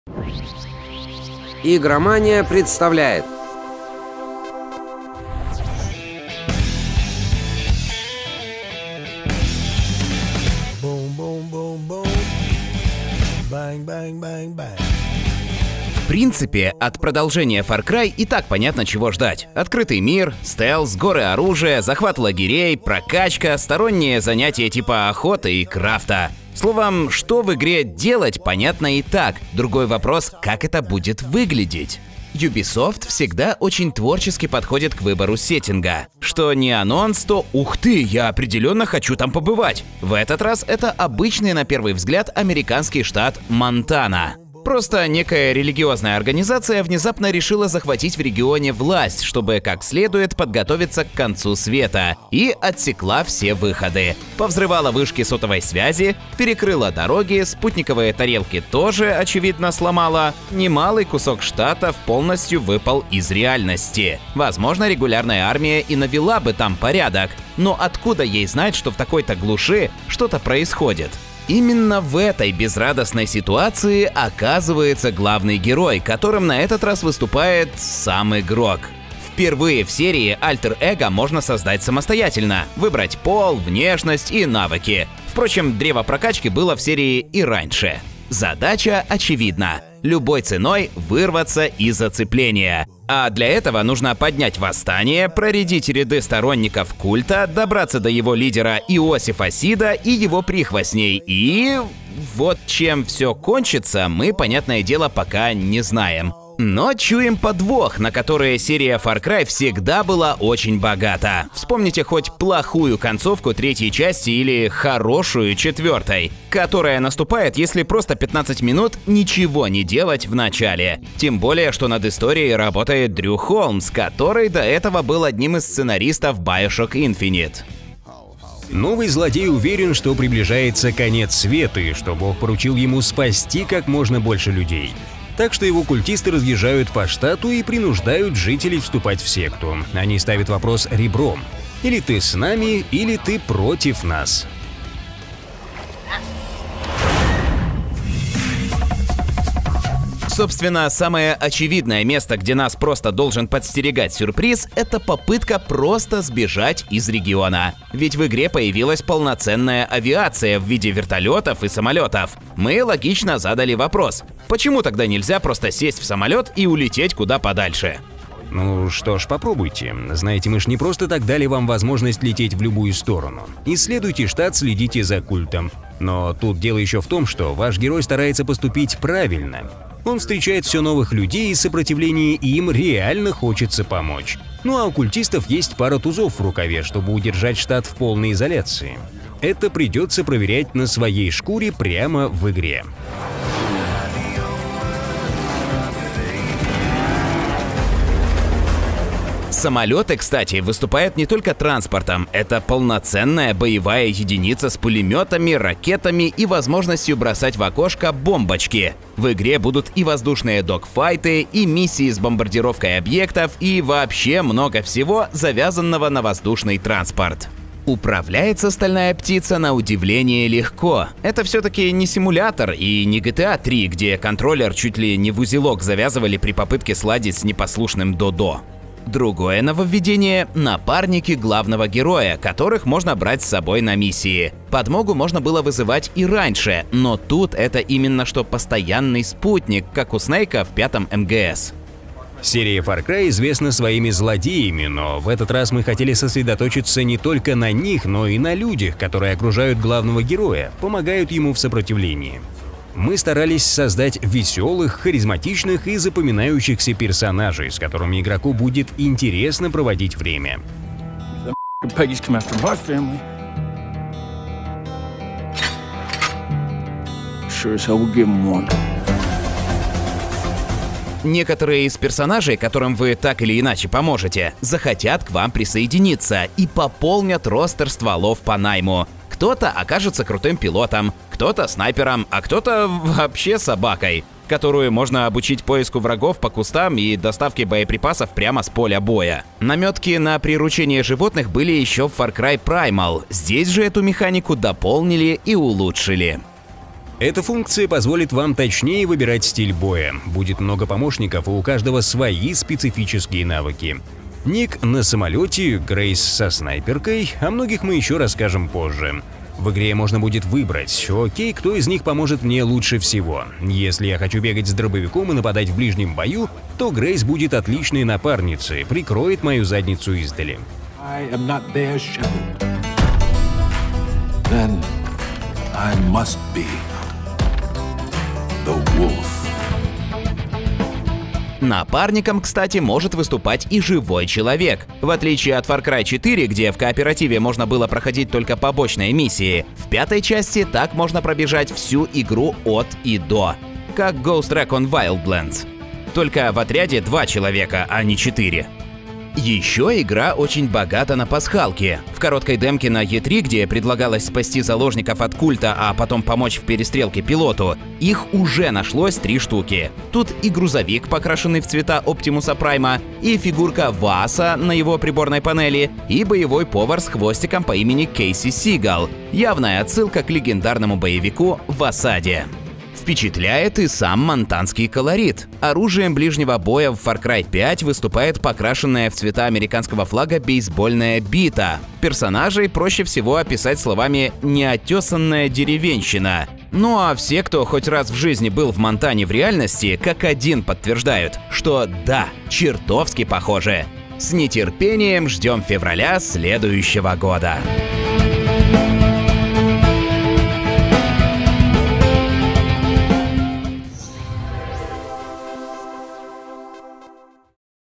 Игромания представляет. В принципе, от продолжения Far Cry и так понятно, чего ждать. Открытый мир, стелс, горы оружия, захват лагерей, прокачка, сторонние занятия типа охоты и крафта. Словом, что в игре делать, понятно и так. Другой вопрос, как это будет выглядеть. Ubisoft всегда очень творчески подходит к выбору сеттинга. Что не анонс, то ух ты, я определенно хочу там побывать. В этот раз это обычный на первый взгляд американский штат Монтана. Просто некая религиозная организация внезапно решила захватить в регионе власть, чтобы как следует подготовиться к концу света, и отсекла все выходы. Повзрывала вышки сотовой связи, перекрыла дороги, спутниковые тарелки тоже, очевидно, сломала. Немалый кусок штатов полностью выпал из реальности. Возможно, регулярная армия и навела бы там порядок, но откуда ей знать, что в такой-то глуши что-то происходит? Именно в этой безрадостной ситуации оказывается главный герой, которым на этот раз выступает сам игрок. Впервые в серии альтер-эго можно создать самостоятельно, выбрать пол, внешность и навыки. Впрочем, древо прокачки было в серии и раньше. Задача очевидна – любой ценой вырваться из зацепления. А для этого нужно поднять восстание, проредить ряды сторонников культа, добраться до его лидера Иосифа Сида и его прихвостней. И вот чем все кончится, мы, понятное дело, пока не знаем. Но чуем подвох, на который серия Far Cry всегда была очень богата. Вспомните хоть плохую концовку третьей части или хорошую четвертой, которая наступает, если просто 15 минут ничего не делать в начале. Тем более, что над историей работает Дрю Холмс, который до этого был одним из сценаристов Bioshock Infinite. Новый злодей уверен, что приближается конец света и что Бог поручил ему спасти как можно больше людей. Так что его культисты разъезжают по штату и принуждают жителей вступать в секту. Они ставят вопрос ребром: или ты с нами, или ты против нас. Собственно, самое очевидное место, где нас просто должен подстерегать сюрприз, это попытка просто сбежать из региона. Ведь в игре появилась полноценная авиация в виде вертолетов и самолетов. Мы логично задали вопрос: почему тогда нельзя просто сесть в самолет и улететь куда подальше? Ну что ж, попробуйте. Знаете, мы ж не просто так дали вам возможность лететь в любую сторону. Исследуйте штат, следите за культом. Но тут дело еще в том, что ваш герой старается поступить правильно. Он встречает все новых людей, и сопротивление им реально хочется помочь. Ну а у культистов есть пара тузов в рукаве, чтобы удержать штат в полной изоляции. Это придется проверять на своей шкуре прямо в игре. Самолеты, кстати, выступают не только транспортом. Это полноценная боевая единица с пулеметами, ракетами и возможностью бросать в окошко бомбочки. В игре будут и воздушные догфайты, и миссии с бомбардировкой объектов, и вообще много всего, завязанного на воздушный транспорт. Управляется стальная птица на удивление легко. Это все-таки не симулятор и не GTA 3, где контроллер чуть ли не в узелок завязывали при попытке сладить с непослушным Додо. Другое нововведение – напарники главного героя, которых можно брать с собой на миссии. Подмогу можно было вызывать и раньше, но тут это именно что постоянный спутник, как у Снейка в 5-м МГС. Серия Far Cry известна своими злодеями, но в этот раз мы хотели сосредоточиться не только на них, но и на людях, которые окружают главного героя, помогают ему в сопротивлении. Мы старались создать веселых, харизматичных и запоминающихся персонажей, с которыми игроку будет интересно проводить время. Некоторые из персонажей, которым вы так или иначе поможете, захотят к вам присоединиться и пополнят ростер стволов по найму. Кто-то окажется крутым пилотом, кто-то снайпером, а кто-то вообще собакой, которую можно обучить поиску врагов по кустам и доставке боеприпасов прямо с поля боя. Наметки на приручение животных были еще в Far Cry Primal, здесь же эту механику дополнили и улучшили. Эта функция позволит вам точнее выбирать стиль боя. Будет много помощников, и у каждого свои специфические навыки. Ник на самолете, Грейс со снайперкой, о многих мы еще расскажем позже. В игре можно будет выбрать, окей, кто из них поможет мне лучше всего. Если я хочу бегать с дробовиком и нападать в ближнем бою, то Грейс будет отличной напарницей, прикроет мою задницу издали. Напарником, кстати, может выступать и живой человек. В отличие от Far Cry 4, где в кооперативе можно было проходить только побочные миссии, в 5-й части так можно пробежать всю игру от и до, как Ghost Recon Wildlands. Только в отряде 2 человека, а не 4. Еще игра очень богата на пасхалки. В короткой демке на E3, где предлагалось спасти заложников от культа, а потом помочь в перестрелке пилоту, их уже нашлось 3 штуки. Тут и грузовик, покрашенный в цвета Оптимуса Прайма, и фигурка Васа на его приборной панели, и боевой повар с хвостиком по имени Кейси Сигал. Явная отсылка к легендарному боевику в осаде. Впечатляет и сам монтанский колорит. Оружием ближнего боя в Far Cry 5 выступает покрашенная в цвета американского флага бейсбольная бита. Персонажей проще всего описать словами «неотесанная деревенщина». Ну а все, кто хоть раз в жизни был в Монтане в реальности, как один подтверждают, что да, чертовски похоже. С нетерпением ждем февраля следующего года.